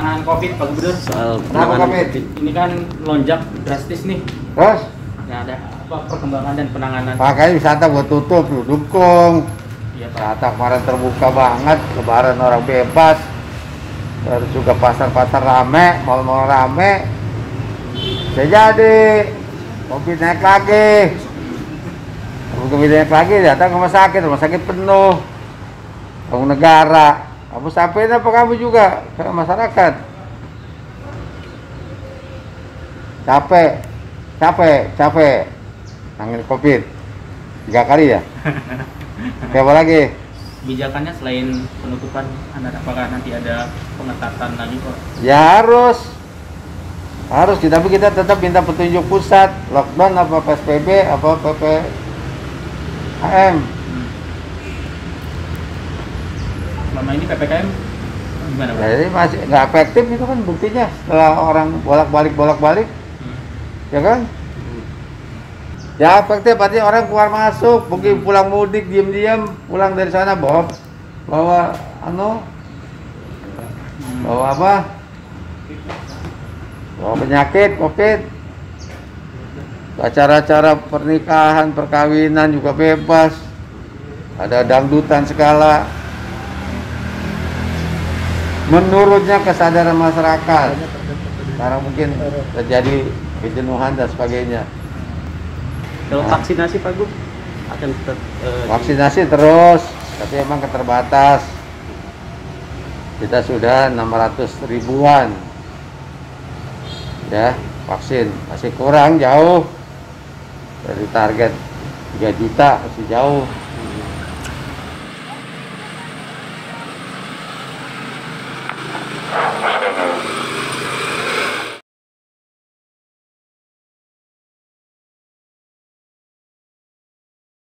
penanganan COVID, Pak Gubernur. Soal Kenapa penanganan COVID? COVID. Ini kan lonjak drastis nih. Terus Nah, ada apa perkembangan dan penanganan? makanya wisata buat tutup, lu dukung. Iya, Pak. Wisata kemarin terbuka banget, lebaran orang bebas. Terus juga pasar-pasar rame, mal-mal rame. Bisa jadi COVID naik lagi. Kalau COVID naik lagi, datang ke rumah sakit penuh. Bangun negara. Kamu sampein apa kamu juga ke masyarakat? Capek. Nangin COVID 3 kali ya. Kayak apa lagi? Kebijakannya selain penutupan, apakah nanti ada pengetatan lagi, Pak? Ya harus, tapi kita tetap minta petunjuk pusat, lockdown apa PSBB apa PPKM. Selama ini PPKM gimana, Pak? Jadi masih nggak efektif itu kan buktinya setelah orang bolak-balik, ya kan? Ya efektif artinya orang keluar masuk, mungkin pulang mudik diam-diam, pulang dari sana bawa apa? Bawa penyakit COVID. Acara-acara pernikahan, perkawinan juga bebas. Ada dangdutan segala. Menurutnya kesadaran masyarakat. Sekarang mungkin terjadi kejenuhan dan sebagainya. Kalau vaksinasi Pak Gub akan tetap Vaksinasi terus, tapi emang keterbatas. Kita sudah 600 ribuan ya vaksin, masih kurang jauh dari target 3 juta, masih jauh.